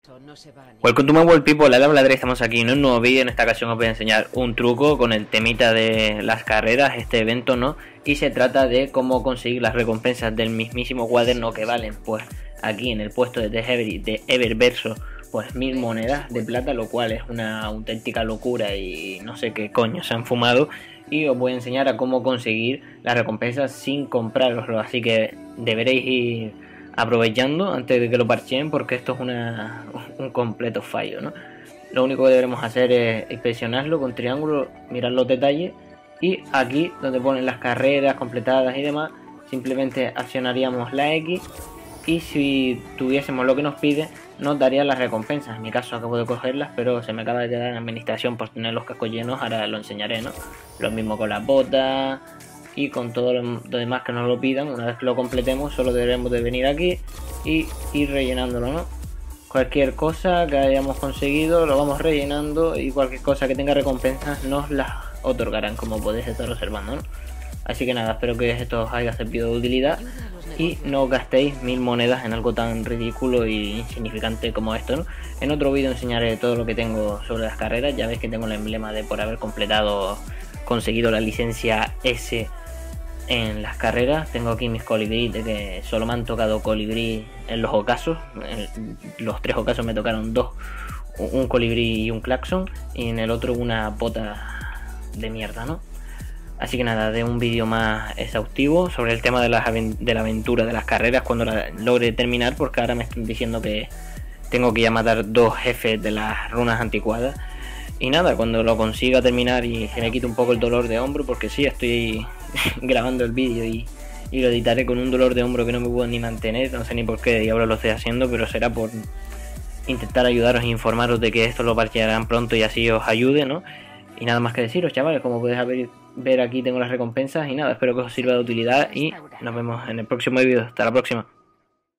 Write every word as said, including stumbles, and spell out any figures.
No se va a Welcome to my world, people, la Habladre, estamos aquí en un nuevo vídeo. En esta ocasión os voy a enseñar un truco con el temita de las carreras, este evento, ¿no? Y se trata de cómo conseguir las recompensas del mismísimo cuaderno, que valen, pues, aquí en el puesto de The Ever, de Eververso, pues mil monedas de plata, lo cual es una auténtica locura y no sé qué coño se han fumado. Y os voy a enseñar a cómo conseguir las recompensas sin compraroslo, así que deberéis ir aprovechando antes de que lo parcheen, porque esto es una, un completo fallo, ¿no? Lo único que deberemos hacer es inspeccionarlo con triángulo, mirar los detalles, y aquí donde ponen las carreras completadas y demás, simplemente accionaríamos la X, y si tuviésemos lo que nos pide, nos daría las recompensas. En mi caso acabo de cogerlas, pero se me acaba de quedar en administración por tener los cascos llenos. Ahora lo enseñaré, ¿no? Lo mismo con las botas y con todo lo demás que nos lo pidan. Una vez que lo completemos, solo deberemos de venir aquí y ir rellenándolo, ¿no? Cualquier cosa que hayamos conseguido lo vamos rellenando, y cualquier cosa que tenga recompensas nos las otorgarán, como podéis estar observando, ¿no? Así que nada, espero que esto os haya servido de utilidad y no gastéis mil monedas en algo tan ridículo e insignificante como esto, ¿no? En otro vídeo enseñaré todo lo que tengo sobre las carreras. Ya veis que tengo el emblema de por haber completado, conseguido la licencia S en las carreras. Tengo aquí mis colibrí, de que solo me han tocado colibrí en los ocasos. En los tres ocasos me tocaron dos, un colibrí y un claxon, y en el otro una bota de mierda, ¿no? Así que nada, de un vídeo más exhaustivo sobre el tema de, las de la aventura de las carreras cuando la logre terminar, porque ahora me están diciendo que tengo que ya matar dos jefes de las runas anticuadas. Y nada, cuando lo consiga terminar y se me quite un poco el dolor de hombro, porque sí, estoy grabando el vídeo y, y lo editaré con un dolor de hombro que no me puedo ni mantener, no sé ni por qué diablos lo estoy haciendo, pero será por intentar ayudaros e informaros de que esto lo parchearán pronto y así os ayude, ¿no? Y nada más que deciros, chavales, como podéis ver, ver aquí tengo las recompensas, y nada, espero que os sirva de utilidad y nos vemos en el próximo vídeo. Hasta la próxima.